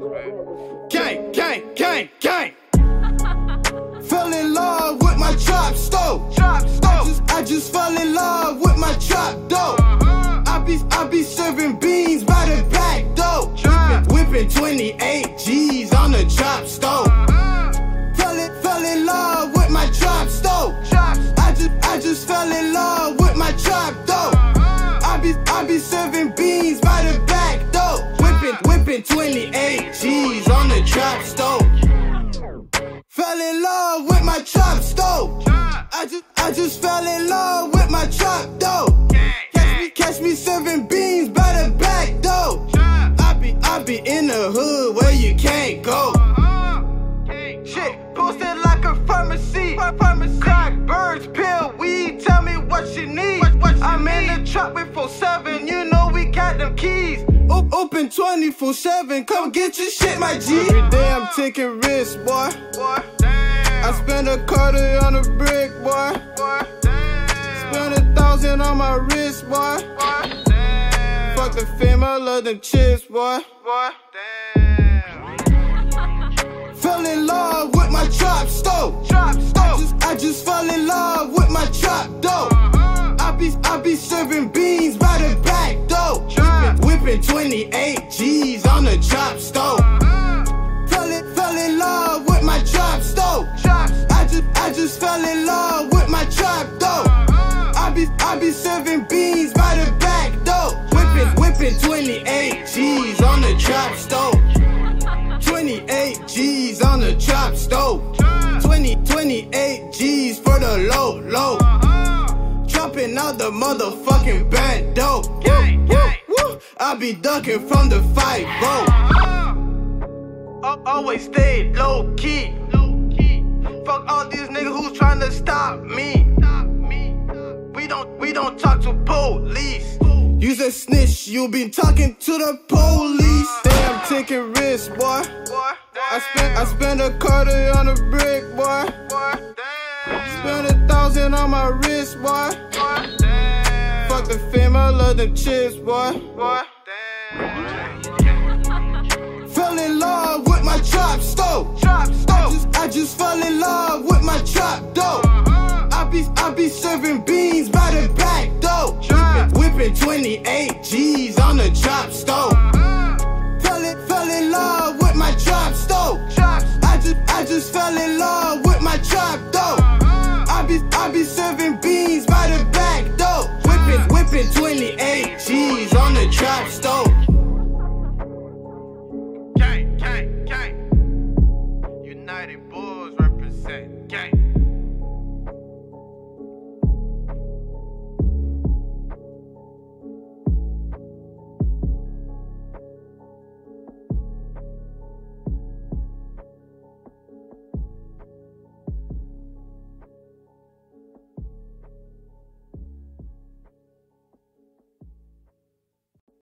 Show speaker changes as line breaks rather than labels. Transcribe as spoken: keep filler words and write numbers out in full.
Gang, gang, gang, gang. Fell in love with my trap stove. I just, I just fell in love with my trap dope. I be, I be serving beans by the back door. Whipping, whipping twenty-eight G's on the trap stove. Fell in, fell in love with my trap stove. I just, I just fell in love with my trap dope. I be, I be serving beans by the back door. Whipping, whipping twenty-eight G's on the trap stove. Fell in love with my trap stove. I just, I just fell in love with my trap dope. Catch me, catch me serving beans by the back door. I be, I be in the hood where you can't go. Shit, posted like a pharmacy. Crack, birds, pill, weed. Tell me what you need. I'm in the trap with four seven. You know we got them keys. Open twenty-four seven. Come get your shit, my G. Every day I'm taking risks, boy. I spend a quarter on a brick, boy. Spend a thousand on my wrist, boy. Fuck the fame, I love them chips, boy. Fell in love with my trap stove. I just, I just fell in love with my trap dope. I be, I be serving beans by the back door. Whipping, whipping twenty-eight G's on the trap stove. Fell in, fell in love with my trap stove. I just, I just fell in love with my trap dope. I be, I be serving beans by the back door. Whipping, whipping twenty-eight G's on the trap stove. twenty-eight G's on the trap stove. twenty, twenty-eight G's for the low, low. Dropping out the motherfucking bando. Woo, woo, woo. I be ducking from the fight, bro. Always stay low key. Fuck all these niggas who's trying to stop me. We don't, we don't talk to police. You's a snitch, you been talking to the police. Damn, taking risks, boy. I spent, I spent a quarter on a brick, boy. Spent a thousand on my wrist, boy. Fuck the fame, I love them chips, boy. Fell in love with my trap stove. I just, I just fell in love with my trap dope. I be, I be serving beans by the back door. Whipping, whipping twenty-eight G's on the trap stove. Fell in, fell in love with my trap stove. I just, I just fell in love with my trap dope. I be, I be serving beans by the back door. Whipping, whipping twenty-eight G's on the trap stove.